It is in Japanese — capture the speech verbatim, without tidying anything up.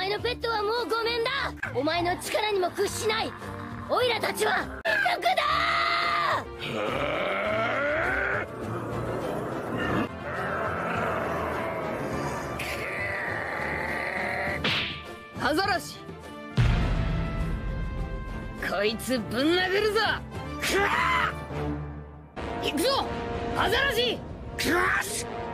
前のペットはもうごめんだ。お前の力にも屈しない。オイラたちは族だー。アザラシ、こいつぶん殴るぞ。くわー、行くぞアザラシ。くわー